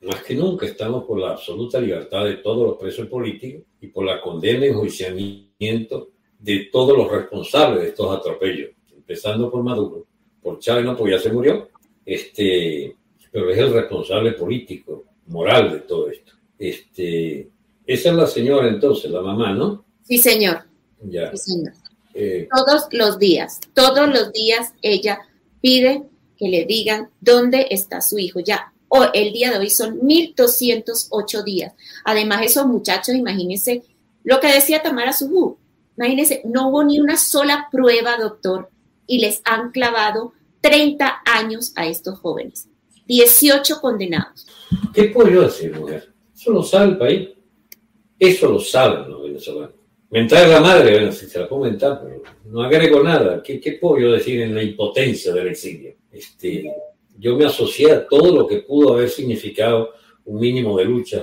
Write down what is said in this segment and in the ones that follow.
más que nunca estamos por la absoluta libertad de todos los presos políticos y por la condena y enjuiciamiento de todos los responsables de estos atropellos, empezando por Maduro, por Chávez, no, porque ya se murió, pero es el responsable político, moral de todo esto. Esa es la señora entonces, la mamá, ¿no? Sí, señor. Ya. Sí, señor. Todos los días ella pide que le digan dónde está su hijo. Ya el día de hoy son 1.208 días. Además, esos muchachos, imagínense lo que decía Tamara Subú. Imagínense, no hubo ni una sola prueba, doctor, y les han clavado 30 años a estos jóvenes. 18 condenados. ¿Qué puedo yo decir, mujer? Eso lo sabe el país. Eso lo saben los venezolanos. Mentar a la madre, bueno, si se la puedo mentar, pero no agrego nada. ¿Qué puedo yo decir en la impotencia del exilio? Yo me asocié a todo lo que pudo haber significado un mínimo de lucha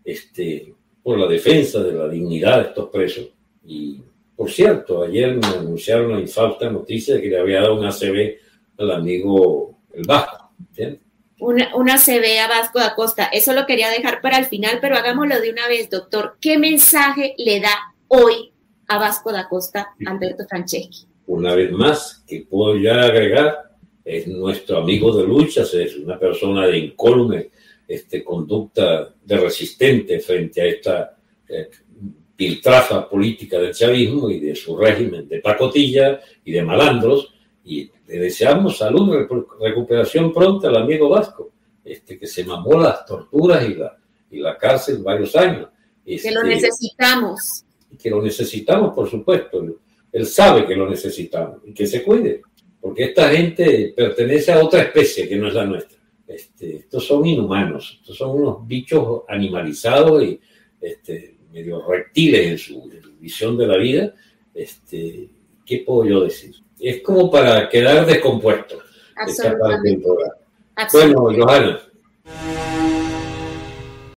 por la defensa de la dignidad de estos presos. Y, por cierto, ayer me anunciaron la infausta noticia de que le había dado un ACV al amigo el Vasco. ¿Entiendes? Una ACV a Vasco da Costa. Eso lo quería dejar para el final, pero hagámoslo de una vez, doctor. ¿Qué mensaje le da hoy a Vasco da Costa Alberto Franceschi? Una vez más, que puedo ya agregar, es nuestro amigo de luchas, es una persona de incólume conducta de resistente frente a esta piltrafa política del chavismo y de su régimen de pacotilla y de malandros, y le deseamos salud y recuperación pronta al amigo Vasco, que se mamó las torturas y la cárcel varios años. Que lo necesitamos. Que lo necesitamos, por supuesto. Él sabe que lo necesitamos y que se cuide, porque esta gente pertenece a otra especie que no es la nuestra. Estos son inhumanos, estos son unos bichos animalizados y medio reptiles en su visión de la vida. ¿Qué puedo yo decir? Es como para quedar descompuesto esta parte del programa. Bueno, Johanna.